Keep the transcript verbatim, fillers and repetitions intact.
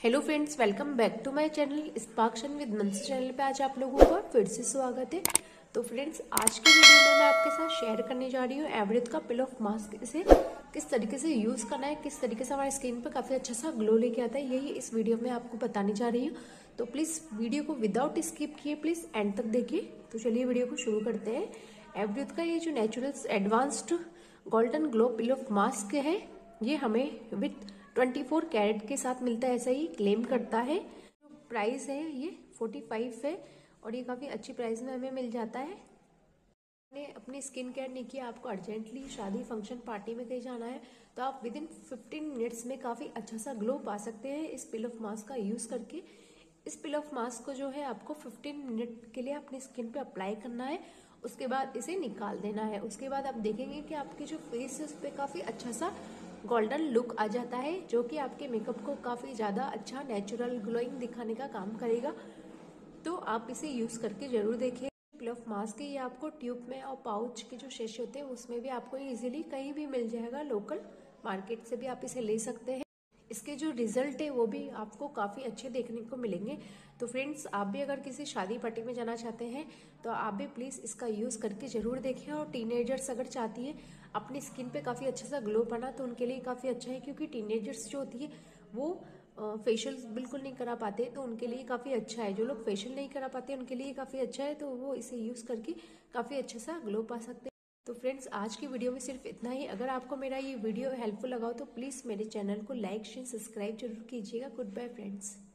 Hello friends, welcome back to my channel स्पार्क्शन with Mansi channel पे आज आप लोगों का फिर से स्वागत है। तो फ्रेंड्स, आज की वीडियो में मैं आपके साथ शेयर करने जा रही हूँ एवरेथ का पिल ऑफ मास्क। इसे किस तरीके से यूज़ करना है, किस तरीके से हमारे स्किन पे काफ़ी अच्छा सा ग्लो लेके आता है, यही इस वीडियो में आपको बताने जा रही हूँ। तो प्लीज़ वीडियो को विदाउट स्किप किए प्लीज़ एंड तक देखिए। तो चलिए वीडियो को शुरू करते हैं। एवरेथ का ये जो natural advanced golden glow peel off mask है, ये हमें विथ ट्वेंटी फोर कैरेट के साथ मिलता है, ऐसा ही क्लेम करता है। जो प्राइस है ये फोर्टी फाइव है और ये काफ़ी अच्छी प्राइस में हमें मिल जाता है। आपने अपनी स्किन केयर नहीं किया, आपको अर्जेंटली शादी फंक्शन पार्टी में कहीं जाना है, तो आप विद इन फिफ्टीन मिनट्स में काफ़ी अच्छा सा ग्लो पा सकते हैं इस पिल ऑफ मास्क का यूज़ करके। इस पिल ऑफ मास्क को जो है आपको फिफ्टीन मिनट के लिए अपनी स्किन पे अप्लाई करना है, उसके बाद इसे निकाल देना है। उसके बाद आप देखेंगे कि आपकी जो फेस है उस पर काफ़ी अच्छा सा गोल्डन लुक आ जाता है, जो कि आपके मेकअप को काफ़ी ज़्यादा अच्छा नेचुरल ग्लोइंग दिखाने का काम करेगा। तो आप इसे यूज़ करके ज़रूर देखिए। पिल ऑफ मास्क है, ये आपको ट्यूब में और पाउच के जो शेश होते हैं उसमें भी आपको इजीली कहीं भी मिल जाएगा, लोकल मार्केट से भी आप इसे ले सकते हैं। इसके जो रिजल्ट है वो भी आपको काफ़ी अच्छे देखने को मिलेंगे। तो फ्रेंड्स, आप भी अगर किसी शादी पार्टी में जाना चाहते हैं तो आप भी प्लीज़ इसका यूज़ करके ज़रूर देखें। और टीनेजर्स अगर चाहती है अपनी स्किन पे काफ़ी अच्छा सा ग्लो पाना, तो उनके लिए काफ़ी अच्छा है, क्योंकि टीनेजर्स जो होती है वो फेशियल बिल्कुल नहीं करा पाते, तो उनके लिए काफ़ी अच्छा है। जो लोग फेशियल नहीं करा पाते उनके लिए काफ़ी अच्छा है, तो वो इसे यूज़ करके काफ़ी अच्छा सा ग्लो पा सकते हैं। तो फ्रेंड्स, आज की वीडियो में सिर्फ इतना ही। अगर आपको मेरा ये वीडियो हेल्पफुल लगा हो तो प्लीज़ मेरे चैनल को लाइक शेयर सब्सक्राइब जरूर कीजिएगा। Good bye friends.